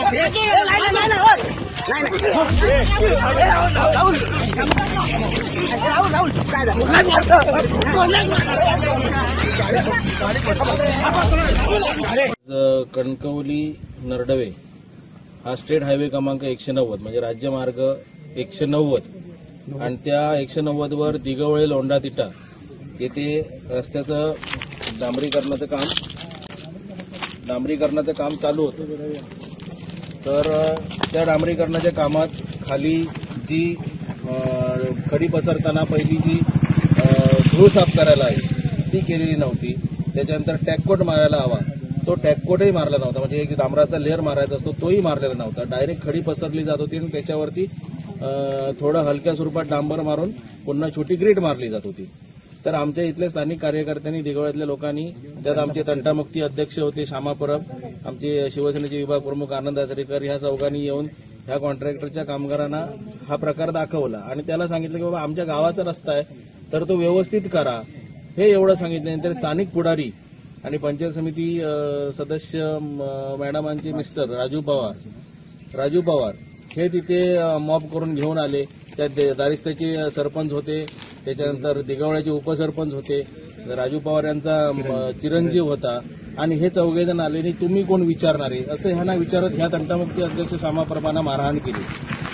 कणकवली नरडवे हा स्टेट हायवे क्रमांक 190 म्हणजे राज्यमार्ग 190 आणि त्या 190 वर दिगवळे लोंढा तिटा येथे रस्त्याचं डांबरीकरणाचं काम चालू होतं. तर त्या डांबरीकरणाच्या कामात खाली जी खडी पसरताना पहिली जी धूळ साफ करायला आहे ती केलेली नव्हती. त्याच्यानंतर टॅककोट मारायला हवा तो टॅककोटही मारला नव्हता. म्हणजे एक डांबराचा लेअर मारायचा असतो तोही मारलेला नव्हता. डायरेक्ट खडी पसरली जात होती आणि त्याच्यावरती थोडं हलक्या स्वरूपात डांबर मारून पुन्हा छोटी ग्रीट मारली जात होती. तर आमच्या इथल्या स्थानिक कार्यकर्त्यांनी दिगवळ्यातल्या लोकांनी त्यात आमचे तंटामुक्ती अध्यक्ष होते श्यामा परब, आमचे शिवसेनेचे विभाग प्रमुख आनंद आचरेकर ह्या चौघांनी येऊन ह्या कॉन्ट्रॅक्टरच्या कामगारांना हा प्रकार दाखवला आणि त्याला सांगितलं की बाबा आमच्या गावाचा रस्ता आहे तर तो व्यवस्थित करा हे एवढं सांगितल्यानंतर स्थानिक पुढारी आणि पंचायत समिती सदस्य मॅडमांचे मिस्टर राजू पवार हे तिथे मॉब करून घेऊन आले. त्यात दारिस्त्याचे सरपंच होते, त्याच्यानंतर दिगावळ्याचे उपसरपंच होते, राजू पवार यांचा चिरंजीव होता आणि हे चौघेजण आले आणि तुम्ही कोण विचारणारे असं ह्यांना विचारत ह्या तंटामुक्ती अध्यक्ष श्यामाप्रभांना मारहाण केली.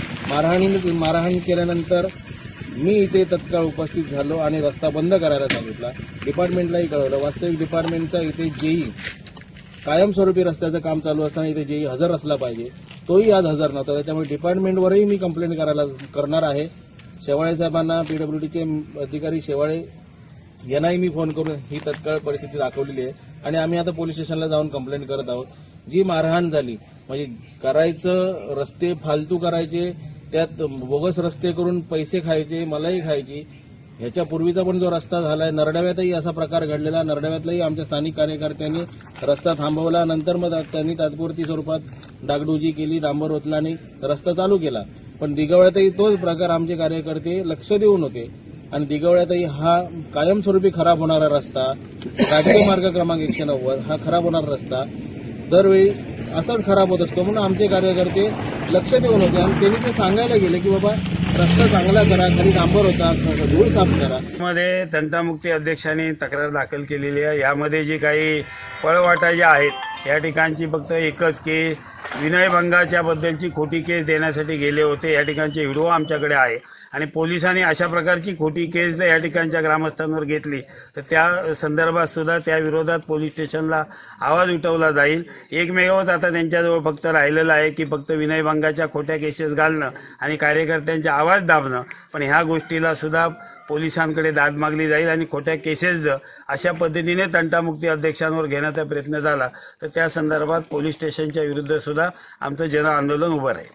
मारहाण केल्यानंतर मी इथे तत्काळ उपस्थित झालो आणि रस्ता बंद करायला सांगितला. डिपार्टमेंटलाही कळवलं. वास्तविक डिपार्टमेंटचा इथे जेई कायमस्वरूपी रस्त्याचं काम चालू असताना इथे जेई हजर असला पाहिजे, तोही आज हजर नव्हता. त्याच्यामुळे डिपार्टमेंटवरही मी कंप्लेंट करणार आहे. शेवाळे साहेबांना, पीडब्ल्यूडीचे अधिकारी शेवाळे यांनाही मी फोन करून ही तत्काळ परिस्थिती दाखवलेली आहे आणि आम्ही आता पोलीस स्टेशनला जाऊन कंप्लेंट करत आहोत. जी मारहाण झाली म्हणजे करायचं रस्ते फालतू करायचे, त्यात बोगस रस्ते करून पैसे खायचे, मलाई खायची. ह्याच्या पूर्वीचा पण जो रस्ता झालाय, नरडव्यातही असा प्रकार घडलेला. नरडव्यातलाही आमच्या स्थानिक कार्यकर्त्यांनी रस्ता थांबवला. नंतर मग त्यांनी तात्पुरती स्वरूपात डागडुजी केली, डांबर ओतला आणि रस्ता चालू केला. पण दिगावळ्यातही तोच प्रकार आमचे कार्यकर्ते लक्ष देऊन होते आणि दिगावळ्यातही हा कायमस्वरूपी खराब होणारा रस्ता, राजकीय मार्ग क्रमांक 190 हा खराब होणारा रस्ता दरवेळी असाच खराब होत असतो. म्हणून आमचे कार्यकर्ते लक्ष देऊन होते आणि त्यांनी ते सांगायला गेले की बाबा रस्ता चांगला करा, खाली डांबर होता, धूळ साफ करा. मध्ये तंटामुक्ती अध्यक्षांनी तक्रार दाखल केलेली आहे. यामध्ये जी काही पळवाटा ज्या आहेत या ठिकाणची फक्त एकच की विनयभंगाच्या बद्दलची खोटी केस देण्यासाठी गेले होते. या ठिकाणचे व्हिडिओ आमच्याकडे आहे आणि पोलिसांनी अशा प्रकारची खोटी केस जर या ठिकाणच्या ग्रामस्थांवर घेतली तर त्या संदर्भात सुद्धा त्या विरोधात पोलीस स्टेशनला आवाज उठवला जाईल. एकमेवच आता त्यांच्याजवळ फक्त राहिलेलं आहे की फक्त विनयभंगाच्या खोट्या केसेस घालणं आणि कार्यकर्त्यांचे आवाज दाबणं. पण ह्या गोष्टीला सुद्धा पोलिसांकडे दाद मागली जाईल आणि खोट्या केसेस जर अशा पद्धतीने तंटामुक्ती अध्यक्षांवर घेण्याचा प्रयत्न झाला तर त्या संदर्भात पोलीस स्टेशनच्या विरुद्ध सुद्धा आमचं जन आंदोलन उभं राहील.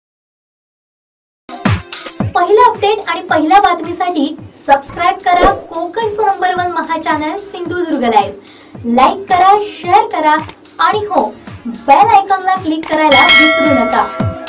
पहिला अपडेट आणि पहिल्या बातमीसाठी सबस्क्राइब करा कोकणचं number 1 Maha channel Sindhudurg live. Like करा, शेअर करा आणि हो, बेल आयकॉनला क्लिक करायला विसरू नका.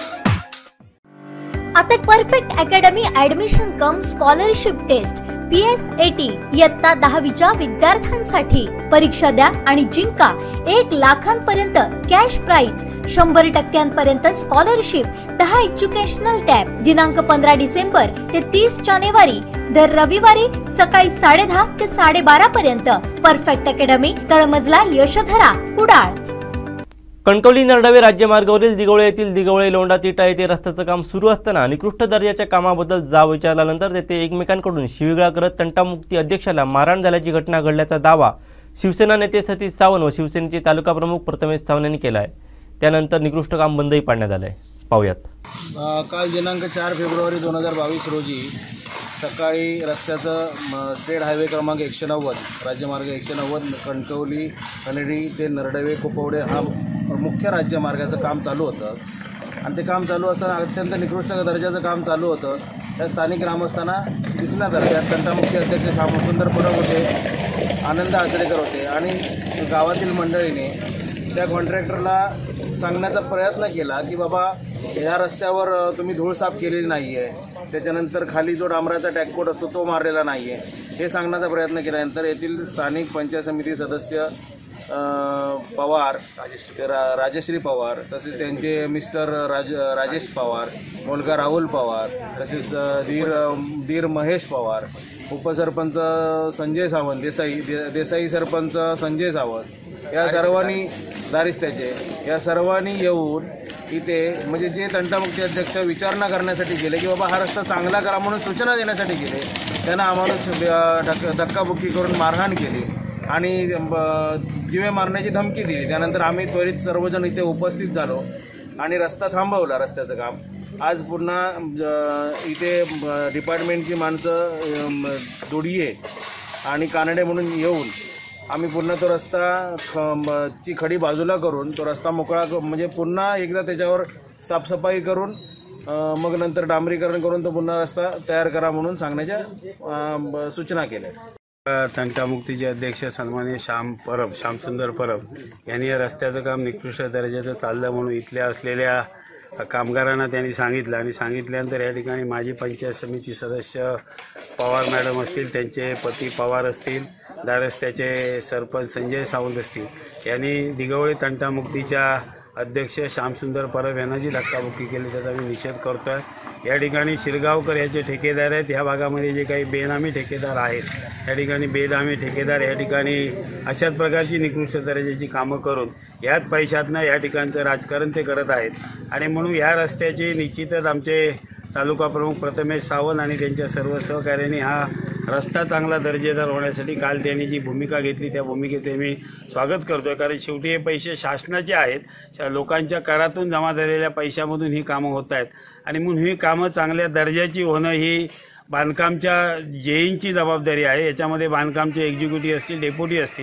आता perfect academy admission cum scholarship test PSAT इयत्ता 10वीच्या विद्यार्थ्यांसाठी परीक्षा द्या आणि जिंका 1 लाखांपर्यंत cash prize, 100% scholarship, 10 educational tab. दिनांक 15 डिसेंबर ते 30 जानेवारी दर रविवारी सकाळी 10:30 ते 12:30 पर्यंत. परफेक्ट अकॅडमी, तळमजला, यशोधरा, कुडाळ. कणकवली नरडवे राज्यमार्गावरील दिगवळे येथील दिगवळे लोंढा तिटा येथे रस्त्याचं काम सुरू असताना निकृष्ट दर्जाच्या कामाबद्दल जाब विचारल्यानंतर तेथे एकमेकांकडून शिवीगाळ करत तंटामुक्ती अध्यक्षाला मारहाण झाल्याची घटना घडल्याचा दावा शिवसेना नेते सतीश सावंत व शिवसेनेचे तालुका प्रमुख प्रथमेश सावंत यांनी केला आहे. त्यानंतर निकृष्ट काम बंदही पाडण्यात आलं आहे. पाहूयात. काल दिनांक 4 फेब्रुवारी 2022 रोजी सकाळी रस्त्याचं स्टेट हायवे क्रमांक 190 राज्यमार्ग 190 कणकवली कनेरी ते नरडवे कुपवडे हा मुख्य राज्यमार्गाचं काम चालू होतं आणि ते काम चालू असताना अत्यंत निकृष्ट दर्जाचं काम चालू होतं. त्या स्थानिक ग्रामस्थांना दिसण्यात आलं. त्यात तंटामुक्ती अध्यक्ष श्यामसुंदर परब होते, आनंद आचरेकर होते आणि गावातील मंडळीने त्या कॉन्ट्रॅक्टरला सांगण्याचा प्रयत्न केला की बाबा या रस्त्यावर तुम्ही धूळ साफ केलेली नाही आहे, त्याच्यानंतर खाली जो डांबराचा टॅककोट असतो तो मारलेला नाही आहे, हे सांगण्याचा प्रयत्न केल्यानंतर येथील स्थानिक पंचायत समिती सदस्य पवार, राजश्री पवार, तसेच त्यांचे मिस्टर राजेश पवार, मुलगा राहुल पवार, तसेच धीर महेश पवार, उपसरपंच संजय सावंत, देसाई सरपंच संजय सावंत, या सर्वांनी दारिस्त्याचे या सर्वांनी येऊन इथे म्हणजे जे तंटामुक्ती अध्यक्ष विचारणा करण्यासाठी गेले की बाबा हा रस्ता चांगला करा म्हणून सूचना देण्यासाठी गेले, त्यांना आम्हाला धक्काबुक्की करून मारहाण केली आणि जीवे मारण्याची धमकी दिली. त्यानंतर आम्ही त्वरित सर्वजण इथे उपस्थित झालो आणि रस्ता थांबवला. रस्त्याचं काम आज पुन्हा इथे डिपार्टमेंटची माणसं दोडिये आणि कानडे म्हणून येऊन आम्ही पुन्हा तो रस्ता ची खडी बाजूला करून तो रस्ता मोकळा म्हणजे पुन्हा एकदा त्याच्यावर साफसफाई करून मग नंतर डांबरीकरण करून तो पुन्हा रस्ता तयार करा म्हणून सांगण्याच्या सूचना केल्या. तंटामुक्तीचे अध्यक्ष सन्माननीय श्यामसुंदर परब यांनी या रस्त्याचं काम निकृष्ट दर्जाचं चाललं म्हणून इथल्या असलेल्या कामगारांना त्यांनी सांगितलं आणि सांगितल्यानंतर या ठिकाणी माजी पंचायत समिती सदस्य पवार मॅडम असतील, त्यांचे पती पवार असतील, दारस्त्याचे सरपंच संजय सावंत असतील, यांनी दिगवळी तंटामुक्तीच्या अध्यक्ष श्यामसुंदर परब यांना जी धक्काबुक्की केली त्याचा मी निषेध करतोय. या ठिकाणी शिरगावकर याचे ठेकेदार आहेत. या भागामध्ये जे काही बेनामी ठेकेदार आहेत या ठिकाणी बेनामी ठेकेदार या ठिकाणी अशाच प्रकारची निकृष्ट दर्जाची कामं करून याच पैशातनं या ठिकाणचं राजकारण ते करत आहेत. आणि म्हणून या रस्त्याची निश्चितच आमचे तालुका प्रमुख प्रथमेश सावंत आणि त्यांच्या सर्व सहकार्यांनी हा रस्ता चांगला दर्जेदार होण्यासाठी काल त्यांनी जी भूमिका घेतली त्या भूमिकेचे मी स्वागत करतोय. कारण शेवटी हे पैसे शासनाचे आहेत, लोकांच्या करातून जमा झालेल्या पैशामधून ही कामं होत आहेत. आणि म्हणून ही कामं चांगल्या दर्जाची होणं ही बांधकामच्या जेईंची जबाबदारी आहे. याच्यामध्ये बांधकामचे एक्झिक्युटिव्ह असतील, डेप्युटी असतील,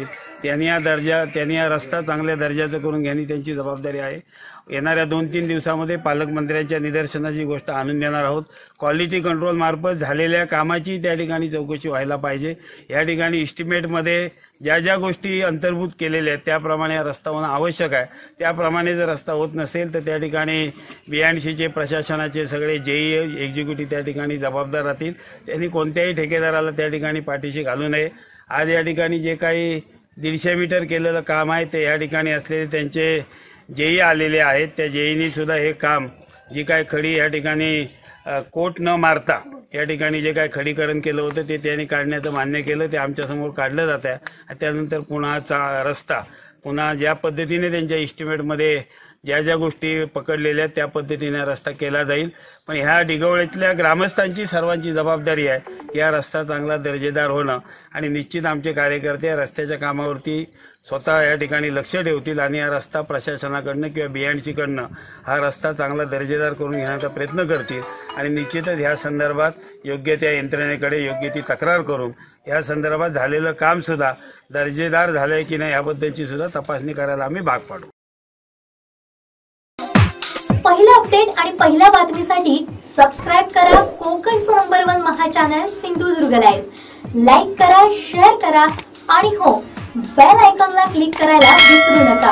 त्यांनी हा रस्ता चांगल्या दर्जाचं करून घेणे त्यांची जबाबदारी आहे. येणाऱ्या 2-3 दिवसामध्ये पालकमंत्र्यांच्या निदर्शनाची गोष्ट आणून देणार आहोत. क्वालिटी कंट्रोल मार्फत झालेल्या कामाची त्या ठिकाणी चौकशी व्हायला पाहिजे. या ठिकाणी इस्टिमेटमध्ये ज्या ज्या गोष्टी अंतर्भूत केलेल्या आहेत त्याप्रमाणे रस्ता होणं आवश्यक आहे. त्याप्रमाणे जर रस्ता होत नसेल तर त्या ठिकाणी BNCचे प्रशासनाचे सगळे जेई एक्झिक्युटिव्ह त्या ठिकाणी जबाबदार राहतील. त्यांनी कोणत्याही ठेकेदाराला त्या ठिकाणी पाठीशी घालू नये. आज या ठिकाणी जे काही 150 मीटर केलेलं काम आहे ते या ठिकाणी असलेले त्यांचे जेई आलेले आहेत. त्या जेईनी सुद्धा हे काम जी काय खडी या ठिकाणी कोट न मारता या ठिकाणी जे काय खडीकरण केलं होतं ते त्यांनी काढण्याचं मान्य केलं. ते आमच्यासमोर काढलं जात आहे. त्यानंतर पुन्हा रस्ता पुन्हा ज्या पद्धतीने त्यांच्या इस्टिमेटमध्ये ज्या ज्या गोष्टी पकडलेल्या आहेत त्या पद्धतीने रस्ता केला जाईल. पण ह्या दिगवळीतल्या ग्रामस्थांची सर्वांची जबाबदारी आहे की हा रस्ता चांगला दर्जेदार होणं. आणि निश्चित आमचे कार्यकर्ते रस्त्याच्या कामावरती स्वतः या ठिकाणी लक्ष ठेवतील आणि हा रस्ता प्रशासनाकडनं किंवा BNCकडनं हा रस्ता चांगला दर्जेदार करून घेण्याचा प्रयत्न करतील. आणि निश्चितच ह्या संदर्भात योग्य त्या यंत्रणेकडे योग्य ती तक्रार करून या संदर्भात झालेलं काम सुद्धा दर्जेदार झालंय की नाही याबद्दलची सुद्धा तपासणी करायला आम्ही भाग पाडू. पहिला अपडेट आणि पहिल्या बातमीसाठी सबस्क्राइब करा कोकणचं number 1 Maha channel Sindhudurg live. Like करा, शेअर करा आणि हो, बेल आयकॉनला क्लिक करायला विसरू नका.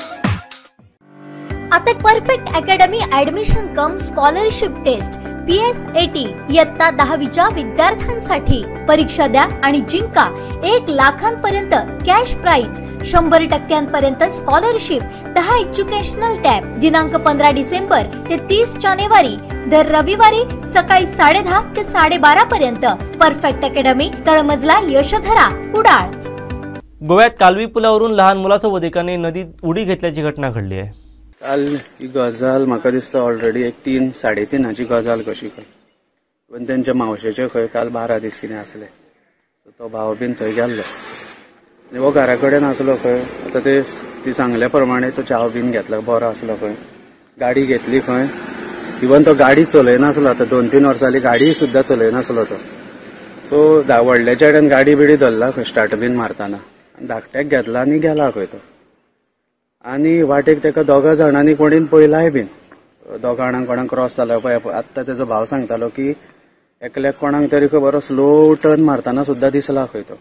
आता perfect academy admission cum scholarship test PSAT इयत्ता 10वीच्या विद्यार्थ्यांसाठी परीक्षा द्या आणि जिंका 1 लाखांपर्यंत cash prize, 100% scholarship, 10 educational tab. दिनांक 15 डिसेंबर ते 30 जानेवारी दर रविवारी सकाळी 10:30 ते 12:30 पर्यंत. परफेक्ट अकॅडमी, तळमजला यशोधरा, कुडाळ. गोव्यात कालवी पुलावरून लहान मुलासोबत एकाने नदीत उडी घेतल्याची घटना घडली आहे. काल ही गजाल म्हाका दिसता ऑलरेडी एक 3-3.5 गजाल कशी खंय. पण त्यांच्या मावशेचे खंय काल 12 दीस कितें आसले. तो भाव बीन थंय गेल्लो. वो घरा कडेन आसलो खंय. आतां ती सांगल्या प्रमाणे तो चाव बीन घेतला, बरो आसलो खंय. गाडी घेतली खंय. इवन तो गाडी चलयनासलो. आतां 2-3 वर्सांनी गाडी सुद्दां चलयनासलो तो. सो व्हडल्या चेड्यान गाडी बिडी धरला खंय स्टार्ट बीन मारतना. धाकट्याक घेतला आनी गेला खंय तो. आनी वाटेक तेका 2 जाणांनी कोणीन पळयलाय बीन. 2 जाणांक कोणाक क्रॉस जालो पळय. आत्तां तेजो भाव सांगतालो की एकल्याक कोणाक तरी बरो स्लो टर्न मारतना सुद्दां दिसला खंय तो.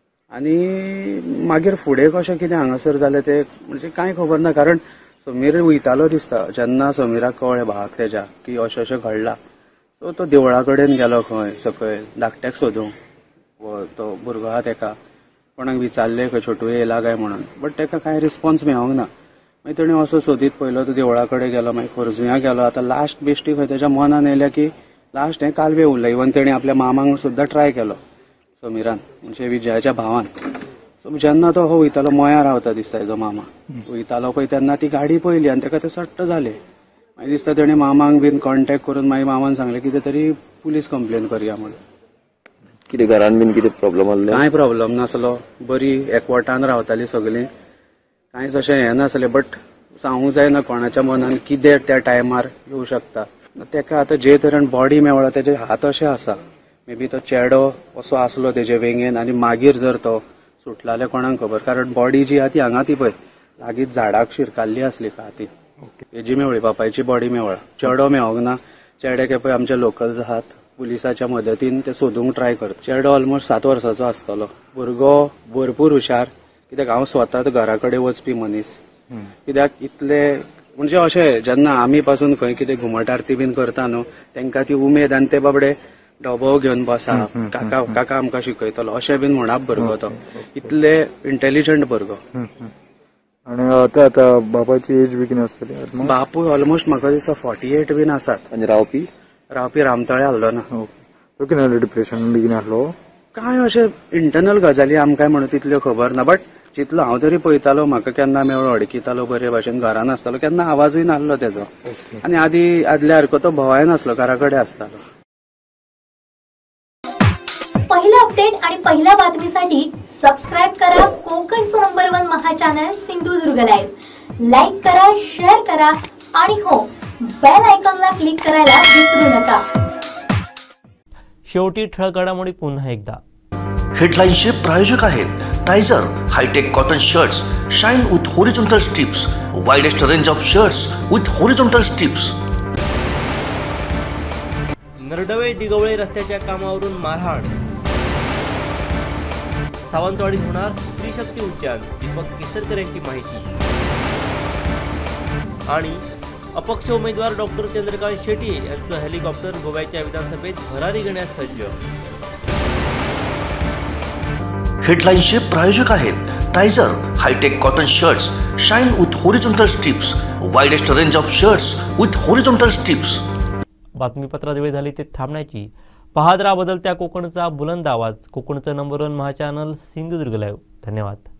आनी मागीर फुडें कशें कितें हांगासर जालें ते म्हणजे कांय खबर ना. कारण समीर वयतालो दिसता. जेन्ना समीराक कळ्ळें भावाक तेज्या की अशें अशें घडलां सो तो देवळा कडेन गेलो खंय सकयल धाकट्याक सोदूंक. तो भुरगो आहा तेका कोणाक विचारले खंय छोटूय येयला काय म्हणून. बट तेका कांय रिस्पॉन्स मेळोंक ना. मागीर तेणें असो सोदीत पयलो तो देवळा कडेन गेलो. मागीर खोर्जुया गेलो. आतां लास्ट बेश्टी खंय तेच्या मनान येयल्या की लास्ट हें कालवे उरलें. इवन तेणें आपल्या मामांक सुद्दां ट्राय केलो समीरान म्हणजे विजयाच्या भावान. सो जेन्ना तो वयतालो मोया रावता दिसता हेजो मामा वयतालो पळय तेन्ना ती गाडी पयली आनी तेका ते सट्ट जाले. मागीर दिसता तेणें मामांक बीन कॉन्टॅक्ट करून मागीर मामान सांगलें कितें तरी पुलीस कंप्लेन करया म्हणून. कितें घरान बीन कितें प्रॉब्लेम आसलें? कांय प्रॉब्लेम नासलो. बरी एकवटान रावताली सगळीं. कांयच अशें हें नासलें. बट सांगूंक जायना कोणाच्या मनान कितें त्या टायमार येवं शकता. तेका आतां जे तरेन बॉडी मेवळा तेजे हात अशे आसा. मे बी तो चेडो असो आसलो तेजे वेंगेन आनी मागीर जर तो सुटला जाल्यार कोणाक खबर. कारण बॉडी जी आहा ती हांगा ती पळय लागींच झाडाक शिरकाल्ली आसली का ती. हेजी मेवळी बापायची बॉडी मेवळा. चेडो मेळोंक ना. चेड्याक पळय आमचे लोकल्स आहात पुलिसाच्या मदतीन ते सोदूंक ट्राय करता. चेडो ऑलमोस्ट 7 वर्साचो आसतलो. भुरगो भरपूर हुशार. कित्याक हांव स्वता घरा कडेन वचपी मनीस. कित्याक इतले म्हणजे अशें जेन्ना आमी पासून खंय कितें घुमट आरती बीन करता न्हू तांकां ती उमेद आनी ते बाबडे डबो घेवन बसा काका काका आमकां शिकयतलो अशें बीन म्हणप भुरगो तो इतले इंटेलिजंट भुरगो. आणि आता बापाची एज बी कितें आसतली? बापूय ऑलमोस्ट म्हाका दिसता 48 बीन आसात. आनी रावपी रामतळे आहलो ना. तो कितें जालें? डिप्रेशन बी कितें आहलो? काय अशें इंटरनल गजाली आमकां म्हणून तितल्यो खबर ना. बट जितलो हांव तरी पळयतालो म्हाका केन्ना मेळो अडकितालो बरे भाशेन घरान आसतालो केन्ना आवाजूय नासलो तेजो. आनी आदल्या सारको तो भोंवाय नासलो घरा कडेन आसतालो. पहिला अपडेट आणि पहिल्या बातमीसाठी सबस्क्राईब करा कोकणचं number 1 Maha channel Sindhudurg live. Like करा, शेअर करा आणि हो बेल आयकॉनला क्लिक करायला विसरू नका. शेवटी ठळक घडामोडी पुन्हा एकदा. हेडलाईन्सचे प्रायोजक आहेत Tyzer hitech cotton shirts shine with horizontal stripes, widest range of shirts with horizontal stripes. Naradve Digwale रस्त्याच्या कामावरून मारहाण. सावंतवाडीत होणार स्त्री शक्ती उद्यान, दीपक केसरकर यांची माहिती. आणि अपक्ष उमेदवार डॉक्टर चंद्रकांत शेट्टी यांचं हेलिकॉप्टर गोव्याच्या विधानसभेत भरारी घेण्यास सज्ज. हेडलाईन्सचे प्रायोजक आहेत Tyzer hitech cotton shirts shine with horizontal stripes, widest range of shirts with horizontal stripes. बातमीपत्रात वेळ झाली ते थांबण्याची. पाहत राहा बदलत्या कोकणचा बुलंद आवाज. कोकणचं number 1 Maha channel Sindhudurg live. धन्यवाद.